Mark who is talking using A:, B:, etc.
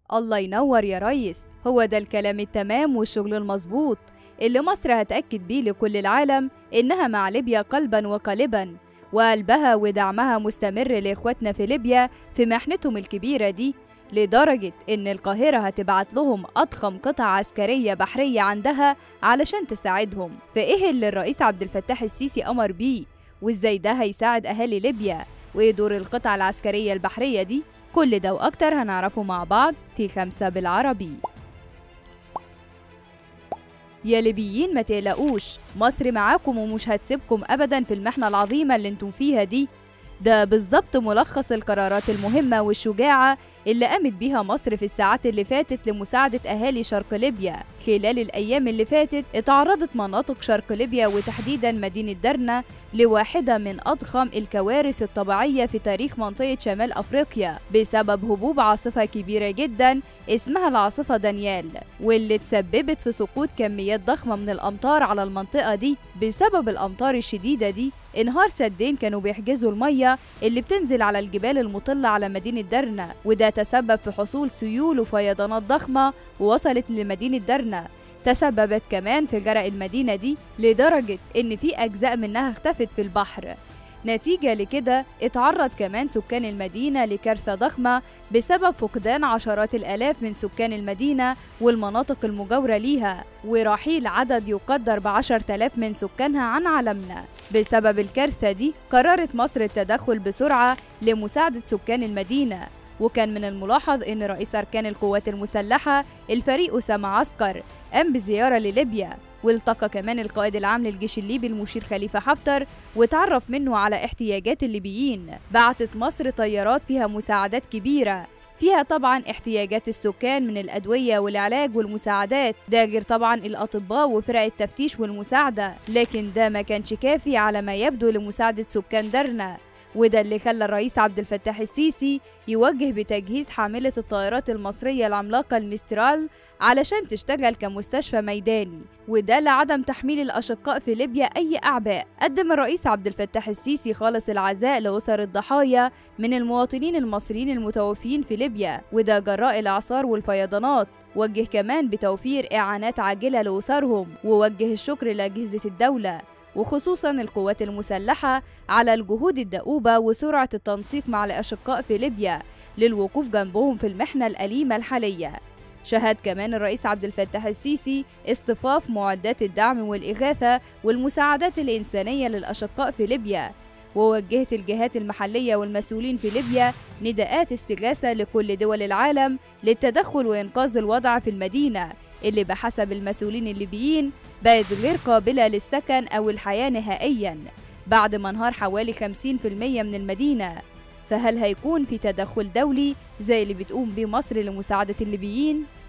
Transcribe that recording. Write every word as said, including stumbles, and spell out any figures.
A: الله ينور يا ريس، هو ده الكلام التمام والشغل المظبوط اللي مصر هتأكد بيه لكل العالم إنها مع ليبيا قلبا وقالبا، وقلبها ودعمها مستمر لإخواتنا في ليبيا في محنتهم الكبيرة دي، لدرجة إن القاهرة هتبعت لهم أضخم قطع عسكرية بحرية عندها علشان تساعدهم. فإيه اللي الرئيس عبد الفتاح السيسي أمر بيه؟ وإزاي ده هيساعد أهالي ليبيا؟ وإيه دور القطع العسكرية البحرية دي؟ كل ده وأكتر هنعرفه مع بعض في خمسة بالعربي. يا ليبيين ما تقلقوش، مصر معاكم ومش هتسيبكم أبدا في المحنة العظيمة اللي انتم فيها دي. ده بالظبط ملخص القرارات المهمة والشجاعة اللي قامت بيها مصر في الساعات اللي فاتت لمساعدة أهالي شرق ليبيا. خلال الأيام اللي فاتت اتعرضت مناطق شرق ليبيا وتحديدا مدينة درنا لواحدة من أضخم الكوارث الطبيعية في تاريخ منطقة شمال أفريقيا بسبب هبوب عاصفة كبيرة جدا اسمها العاصفة دانيال، واللي تسببت في سقوط كميات ضخمة من الأمطار على المنطقة دي. بسبب الأمطار الشديدة دي انهار سدين كانوا بيحجزوا المية اللي بتنزل على الجبال المطلة على مدينة درنا، وده تسبب في حصول سيول وفيضانات ضخمة ووصلت لمدينة درنا. تسببت كمان في غرق المدينة دي لدرجة إن في أجزاء منها اختفت في البحر. نتيجة لكده اتعرض كمان سكان المدينة لكارثة ضخمة بسبب فقدان عشرات الآلاف من سكان المدينة والمناطق المجاورة ليها، ورحيل عدد يقدر بعشرة آلاف من سكانها عن عالمنا. بسبب الكارثة دي قررت مصر التدخل بسرعة لمساعدة سكان المدينة، وكان من الملاحظ إن رئيس أركان القوات المسلحة الفريق أسامة عسكر قام بزيارة لليبيا، والتقى كمان القائد العام للجيش الليبي المشير خليفة حفتر وتعرف منه على احتياجات الليبيين. بعتت مصر طيارات فيها مساعدات كبيرة، فيها طبعا احتياجات السكان من الأدوية والعلاج والمساعدات، ده غير طبعا الأطباء وفرق التفتيش والمساعدة. لكن ده ما كانش كافي على ما يبدو لمساعدة سكان درنا، وده اللي خلى الرئيس عبد الفتاح السيسي يوجه بتجهيز حاملة الطائرات المصرية العملاقة الميسترال علشان تشتغل كمستشفى ميداني، وده لعدم تحميل الأشقاء في ليبيا أي أعباء. قدم الرئيس عبد الفتاح السيسي خالص العزاء لأسر الضحايا من المواطنين المصريين المتوفيين في ليبيا، وده جراء الإعصار والفيضانات. وجه كمان بتوفير إعانات عاجلة لأسرهم، ووجه الشكر لأجهزة الدولة وخصوصا القوات المسلحة على الجهود الدؤوبة وسرعة التنسيق مع الأشقاء في ليبيا للوقوف جنبهم في المحنة الأليمة الحالية. شهد كمان الرئيس عبد الفتاح السيسي اصطفاف معدات الدعم والإغاثة والمساعدات الإنسانية للأشقاء في ليبيا، ووجهت الجهات المحلية والمسؤولين في ليبيا نداءات استغاثة لكل دول العالم للتدخل وإنقاذ الوضع في المدينة اللي بحسب المسؤولين الليبيين بقت غير قابلة للسكن أو الحياة نهائياً بعد ما انهار حوالي خمسين بالمئة من المدينة. فهل هيكون في تدخل دولي زي اللي بتقوم بيه مصر لمساعدة الليبيين؟